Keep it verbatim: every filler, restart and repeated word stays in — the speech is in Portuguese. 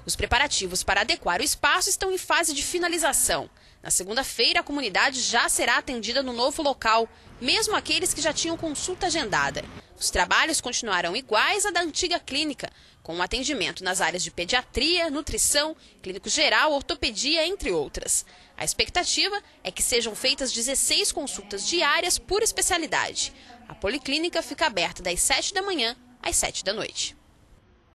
Os preparativos para adequar o espaço estão em fase de finalização. Na segunda-feira, a comunidade já será atendida no novo local, mesmo aqueles que já tinham consulta agendada. Os trabalhos continuarão iguais à da antiga clínica, com um atendimento nas áreas de pediatria, nutrição, clínico geral, ortopedia, entre outras. A expectativa é que sejam feitas dezesseis consultas diárias por especialidade. A policlínica fica aberta das sete da manhã às sete da noite.